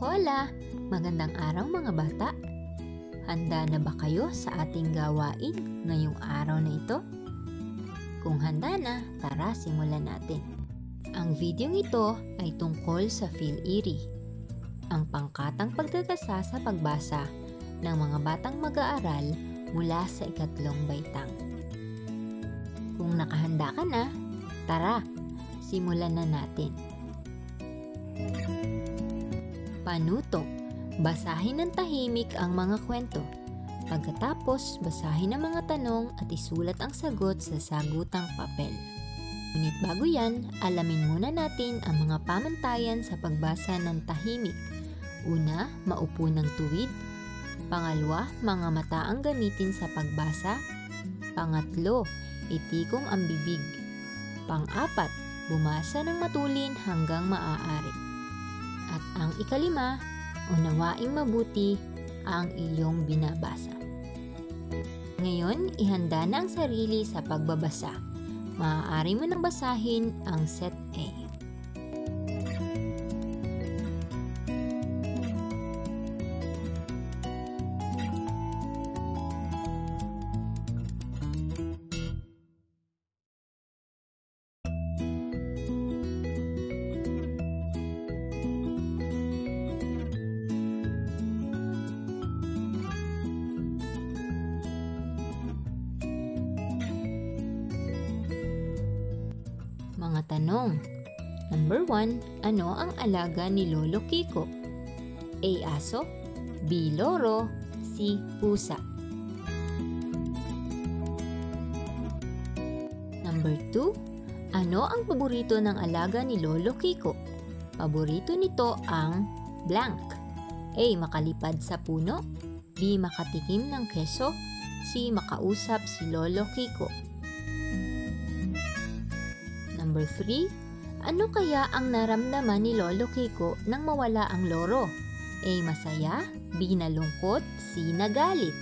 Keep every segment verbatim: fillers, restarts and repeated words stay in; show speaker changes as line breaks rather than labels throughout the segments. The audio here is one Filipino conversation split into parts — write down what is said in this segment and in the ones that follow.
Hola! Magandang araw mga bata! Handa na ba kayo sa ating gawain ngayong araw na ito? Kung handa na, tara simulan natin. Ang videong ito ay tungkol sa PhilErie, ang pangkatang pagtatasa sa pagbasa ng mga batang mag-aaral mula sa ikatlong baitang. Kung nakahanda ka na, tara, simulan na natin. Panuto. Basahin ng tahimik ang mga kwento. Pagkatapos, basahin ang mga tanong at isulat ang sagot sa sagutang papel. Ngunit bago yan, alamin muna natin ang mga pamantayan sa pagbasa ng tahimik. Una, maupo ng tuwid. Pangalawa, mga mata ang gamitin sa pagbasa. Pangatlo, itikong ang bibig. Pang-apat, bumasa ng matulin hanggang maaari. At ang ikalima, unawaing mabuti ang iyong binabasa. Ngayon, ihanda na ang sarili sa pagbabasa. Maaari mo nang basahin ang Set A. Mga tanong. Number one, ano ang alaga ni Lolo Kiko? A. Aso, B. Loro, C. Pusa. Number two, ano ang paborito ng alaga ni Lolo Kiko? Paborito nito ang blank. A. Makalipad sa puno, B. Makatikim ng keso, C. Makausap si Lolo Kiko. Number three, ano kaya ang naramdaman ni Lolo Kiko nang mawala ang loro? A. Masaya, B. Nalungkot, C. Nagalit.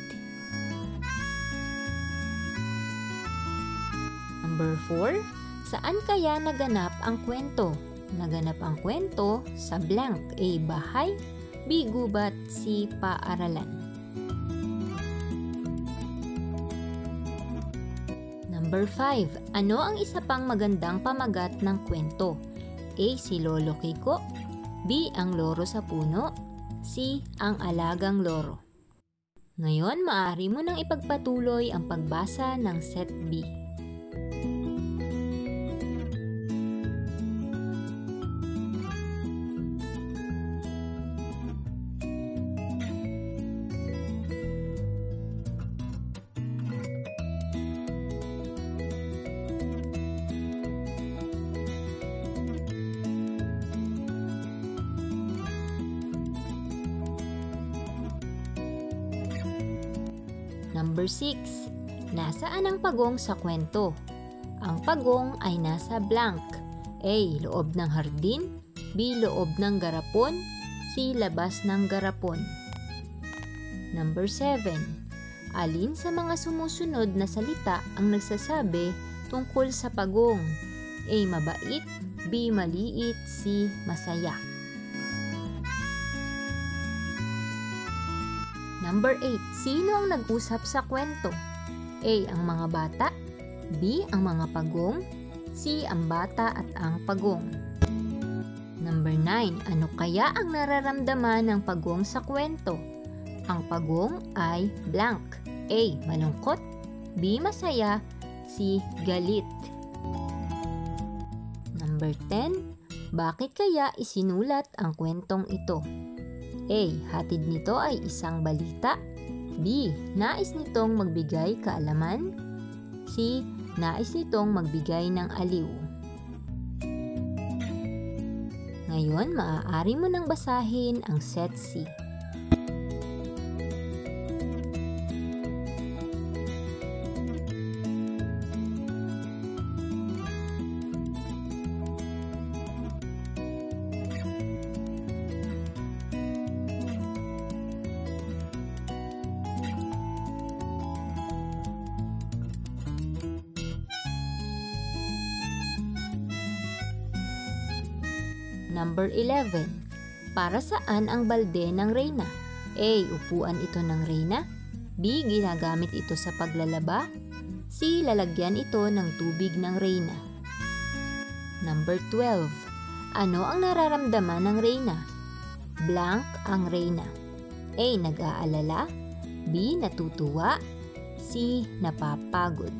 Number four, saan kaya naganap ang kwento? Naganap ang kwento sa blank. A. Bahay, B. Gubat, C. Paaralan. Number five, ano ang isa pang magandang pamagat ng kwento? A. Si Lolo Kiko, B. Ang loro sa puno, C. Ang alagang loro. Ngayon, maaari mo nang ipagpatuloy ang pagbasa ng Set B. Number six. Nasaan ang pagong sa kwento? Ang pagong ay nasa blank. A. Loob ng hardin, B. Loob ng garapon, C. Labas ng garapon. Number seven. Alin sa mga sumusunod na salita ang nagsasabi tungkol sa pagong? A. Mabait, B. Maliit, C. Masaya. Number eight. Sino ang nag-usap sa kwento? A. Ang mga bata, B. Ang mga pagong, C. Ang bata at ang pagong. Number nine. Ano kaya ang nararamdaman ng pagong sa kwento? Ang pagong ay blank. A. Malungkot, B. Masaya, C. Galit. Number ten. Bakit kaya isinulat ang kwentong ito? A. Hatid nito ay isang balita, B. Nais nitong magbigay kaalaman, C. Nais nitong magbigay ng aliw. Ngayon, maaari mo nang basahin ang Set C. Number eleven. Para saan ang balde ng reyna? A. Upuan ito ng reyna. B. Ginagamit ito sa paglalaba. C. Lalagyan ito ng tubig ng reyna. Number twelve. Ano ang nararamdaman ng reyna? Blank ang reyna. A. Nag-aalala. B. Natutuwa. C. Napapagod.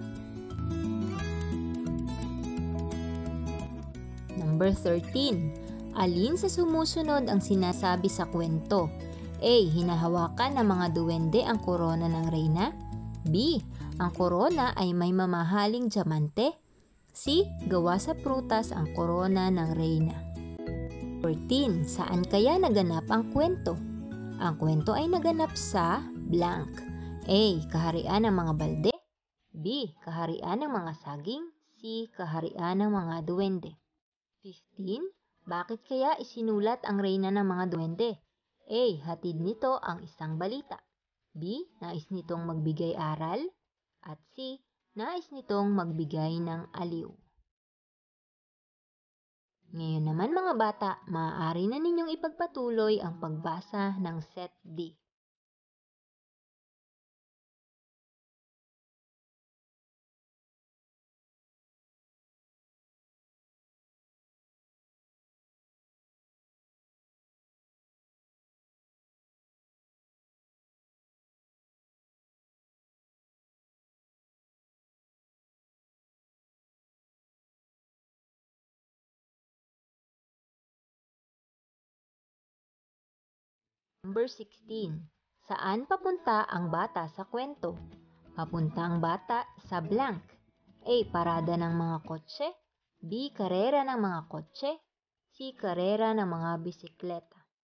Number thirteen. Alin sa sumusunod ang sinasabi sa kwento? A. Hinahawakan ng mga duwende ang korona ng reyna. B. Ang korona ay may mamahaling diamante. C. Gawa sa prutas ang korona ng reyna. fourteen. Saan kaya naganap ang kwento? Ang kwento ay naganap sa blank. A. Kaharian ng mga balde. B. Kaharian ng mga saging. C. Kaharian ng mga duwende. fifteen. Bakit kaya isinulat ang reyna ng mga duwende? A. Hatid nito ang isang balita. B. Nais nitong magbigay aral. At C. Nais nitong magbigay ng aliw. Ngayon naman mga bata, maaari na ninyong ipagpatuloy ang pagbasa ng Set D. Number sixteen. Saan papunta ang bata sa kwento? Papunta ang bata sa blank. A. Parada ng mga kotse. B. Karera ng mga kotse. C. Karera ng mga bisikleta.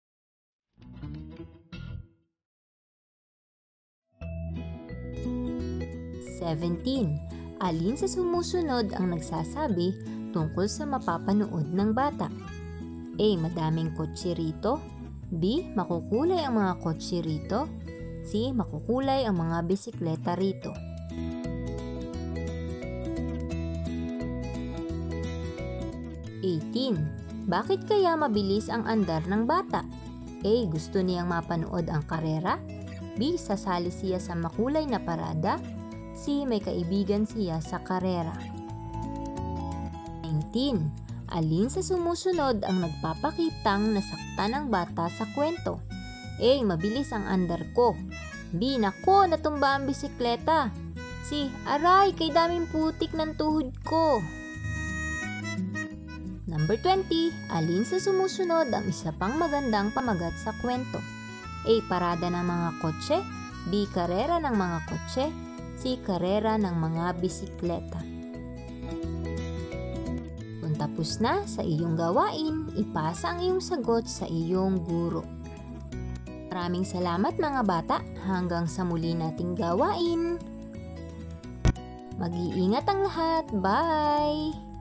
seventeen. Alin sa sumusunod ang nagsasabi tungkol sa mapapanood ng bata? A. Madaming kotse rito. B. Makukulay ang mga kotse rito. C. Makukulay ang mga bisikleta rito. eighteen. Bakit kaya mabilis ang andar ng bata? A. Gusto niyang mapanood ang karera. B. Sasali siya sa makulay na parada. C. May kaibigan siya sa karera. nineteen. Alin sa sumusunod ang nagpapakitang nasaktan ng bata sa kwento? A. Mabilis ang andar ko. B. Nako, natumba ang bisikleta. C. Aray, kay daming putik ng tuhod ko. Number twenty. Alin sa sumusunod ang isa pang magandang pamagat sa kwento? A. Parada ng mga kotse. B. Karera ng mga kotse. C. Karera ng mga bisikleta. Kung tapos na sa iyong gawain, ipasa ang iyong sagot sa iyong guro. Maraming salamat mga bata. Hanggang sa muli nating gawain. Mag-iingat ang lahat. Bye!